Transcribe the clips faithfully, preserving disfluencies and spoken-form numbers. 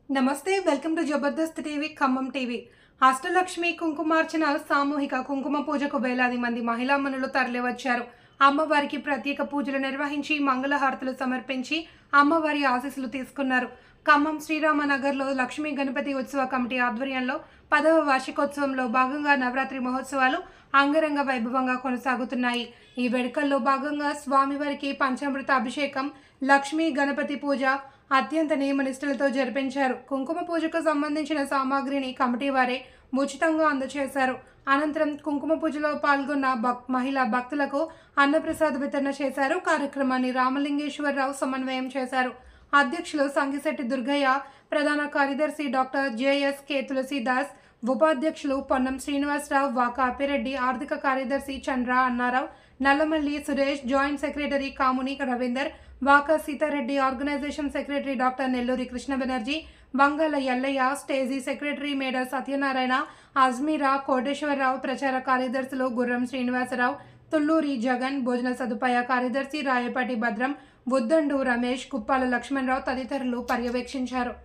నమస్తే welcome to Jabardasth TV Khammam TV. Ashtalakshmi కుంకుమార్చన సామూహిక కుంకుమ పూజకు వేలాది మంది మహిళా మనులు తరలివచ్చారు. అమ్మవారికి ప్రత్యేక పూజలు నిర్వహించి మంగళహారతులు సమర్పించి అమ్మవారి ఆశీస్సులు తీసుకున్నారు. ఖమ్మం శ్రీరామనగర్లో లక్ష్మీ గణపతి ఉత్సవ కమిటీ ఆధ్వర్యంలో పదవ వార్షికోత్సవంలో భాగంగా నవరాత్రి మహోత్సవాలు అంగరంగ వైభవంగా కొనసాగుతున్నాయి. ఈ వేడుకల్లో భాగంగా స్వామివారికి పంచామృత అభిషేకం, లక్ష్మీ గణపతి పూజ అత్యంత నియమనిష్టలతో జరిపించారు. కుంకుమ పూజకు సంబంధించిన సామాగ్రిని కమిటీ వారే ఉచితంగా అందజేశారు. అనంతరం కుంకుమ పూజలో పాల్గొన్న భక్ మహిళా భక్తులకు అన్నప్రసాద వితరణ చేశారు. కార్యక్రమాన్ని రామలింగేశ్వరరావు సమన్వయం చేశారు. అధ్యక్షులు సంగిశెట్టి దుర్గయ్య, ప్రధాన కార్యదర్శి డాక్టర్ జేఎస్కే తులసీదాస్, ఉపాధ్యక్షులు పొన్నం శ్రీనివాసరావు, వాకా అప్పిరెడ్డి, ఆర్థిక కార్యదర్శి Chandra Annarao, Nallamalli Suresh, joint secretary Kamuni Ravinder, Vaka Seethareddy, organisation secretary doctor Nelluri Krishna Banerjee, Bangala Ellaiah, stage secretary Meda Satyanarayana, Ajmeera, Koteswararao, ప్రచార కార్యదర్శులు గుర్రం శ్రీనివాసరావు, తుల్లూరి జగన్, భోజన సదుపాయ కార్యదర్శి రాయపాటి భద్రం, బుద్దండు రమేష్, కుప్పాల లక్ష్మణరావు తదితరులు పర్యవేక్షించారు.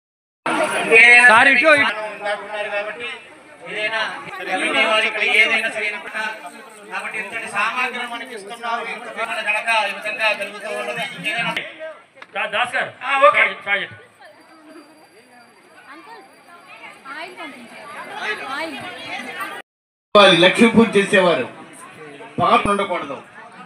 లక్ష్మీ పూజ చేసేవారు పాప ఉండకూడదు.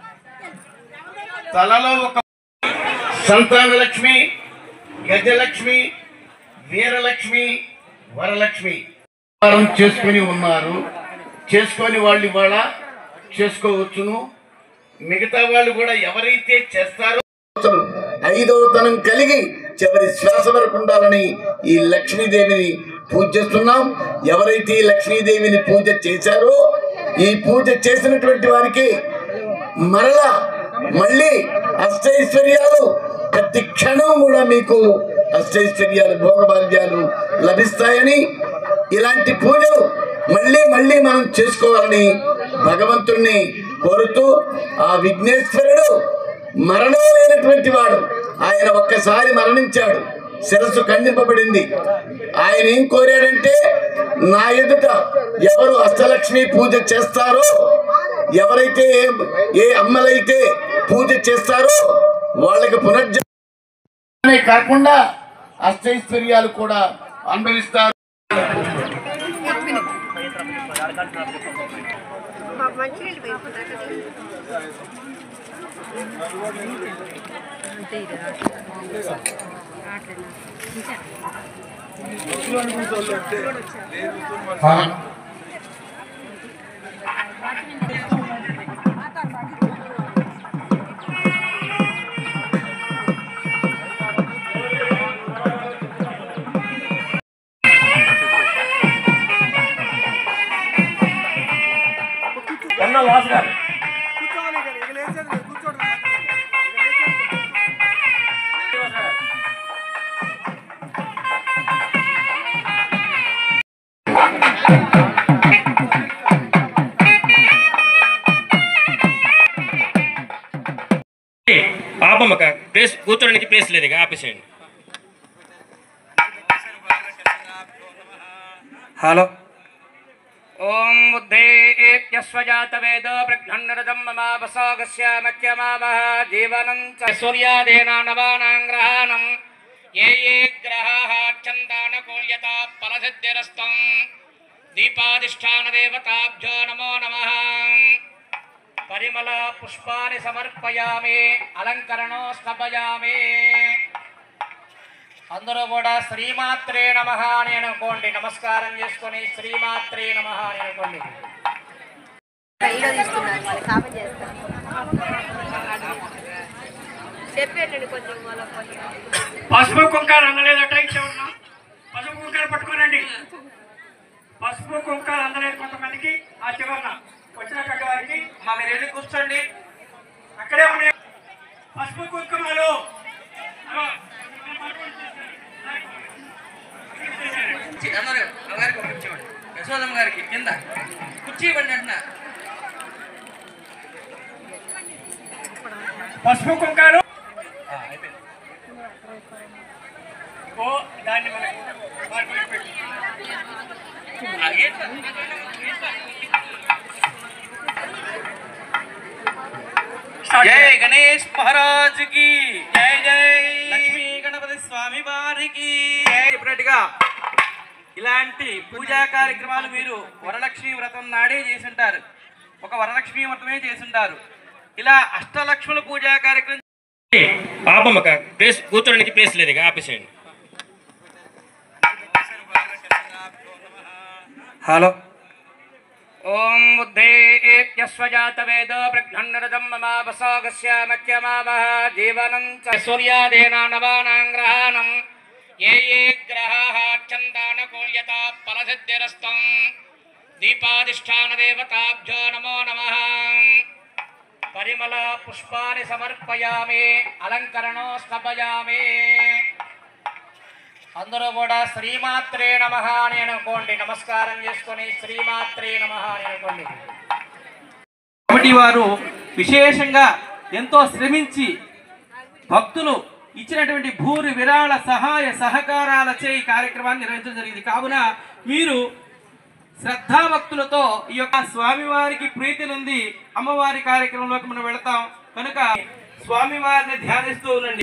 తలలో ఒక సంతాన లక్ష్మి, గజలక్ష్మి, వీరలక్ష్మి, వరలక్ష్మి చేసుకుని ఉన్నారు. చేసుకొని వాళ్ళు ఇవాళ చేసుకోవచ్చును. మిగతా వాళ్ళు కూడా ఎవరైతే చేస్తారో ఐదవతనం కలిగి చివరి శ్వాస వరకు ఉండాలని ఈ లక్ష్మీదేవిని పూజ చేస్తున్నాం. ఎవరైతే ఈ లక్ష్మీదేవిని పూజ చేశారో ఈ పూజ చేసినటువంటి వారికి మరలా మళ్ళీ అష్టైశ్వర్యాలు ప్రతి క్షణం కూడా మీకు అష్టైశ్వర్యాలు భోగభాగ్యాలు లభిస్తాయని, ఇలాంటి పూజలు మళ్ళీ మళ్ళీ మనం చేసుకోవాలని భగవంతుణ్ణి కోరుతూ, ఆ విఘ్నేశ్వరుడు మరణం లేనటువంటి వాడు. ఆయన ఒక్కసారి మరణించాడు, శిరస్సు ఖండింపబడింది. ఆయన ఏం కోరాడంటే, నా ఎదుట ఎవరు అష్టలక్ష్మి పూజ చేస్తారో, ఎవరైతే ఏ అమ్మలైతే పూజ చేస్తారో వాళ్ళకి పునర్జన్మే కాకుండా అష్టైశ్వర్యాలు కూడా అనుభవిస్తారు. పాపమ్మక ప్లేస్ కూర్చోడానికి ప్లేస్ లేదు, ఆపేసేయండి. హలో. ఓం బుద్ధేస్వజాత వేద ప్రజ్ఞన్నరదం మమావసాగస్యామత్యమావహ జీవనం చ సూర్యాదేన నవానాం గ్రహాణం ఏ ఏ గ్రహాః చందానకూల్యతా ఫలసిద్ధిరస్తం దీపాధిష్టాన దేవతాభ్యో నమో నమః. పరిమళ పుష్పాన్ని సమర్పయామి, అలంకరణో స్థాపయామి. అందరూ కూడా శ్రీమాత్రే నమః అని అనుకోండి. నమస్కారం చేసుకొని శ్రీమాత్రే నమః అని అనుకోండి. పసుపు కుంకాలు అందలేదట, ఇచ్చేవున్నా పసుపు కుంకాలు పట్టుకోనండి. పసుపు కుంకాలు అందలేదు కొంతమందికి. ఆ చివరన వచ్చినటువంటి వారికి మా మీరు వెళ్ళి కూర్చోండి, అక్కడే ఉన్నాయి పసుపు కుంకుమలు. యశోదమ్మ గారికి కింద కుర్చీ ఇవ్వండి అంటున్నా. పసుపు కుంకాలు ఓ దాన్ని మనకు మార్పులు పెట్టి జై గణేష్ మహారాజ్ కి జై జై లక్ష్మీ గణపతి స్వామి వారికి చెప్పినట్టుగా ఇలాంటి పూజా కార్యక్రమాలు మీరు వరలక్ష్మి వ్రతం నాడే చేసుంటారు. ఒక వరలక్ష్మి వ్రతమే చేసుంటారు. ఇలా అష్టలక్ష్ముల పూజా కార్యక్రమం పాపమ్మక ప్లేస్ కూర్చోడానికి ప్లేస్ లేదు ఇక ఆపేసేయండి. హలో ఓం బుద్ధేత్యస్వజాత వేద ప్రజ్ఞన్నరదం మమావసాగస్య మత్యమావహ జీవనం చ సూర్యాదేనా నవానాం గ్రహాణం ఏ ఏ గ్రహాః చందానకూల్యత ఫలసిద్ధిరస్తం దీపాధిష్టాన దేవతాభ్యో నమో నమః. పరిమళ పుష్పాన్ని సమర్పయామి, అలంకరణోస్తపయామి. అందరూ కూడా శ్రీమాత్రే నమః అని అనుకోండి. నమస్కారం చేసుకొని శ్రీమాత్రే నమః అని అనుకోండి. కమిటీ వారు విశేషంగా ఎంతో శ్రమించి భక్తులు ఇచ్చినటువంటి భూరి విరాళ సహాయ సహకారాలచే ఈ కార్యక్రమాన్ని నిర్వహించడం జరిగింది. కావున మీరు శ్రద్ధాభక్తులతో ఈ యొక్క స్వామివారికి ప్రీతి నుండి అమ్మవారి కార్యక్రమంలోకి మనం వెళతాం కనుక స్వామివారిని ధ్యానిస్తూ ఉండండి.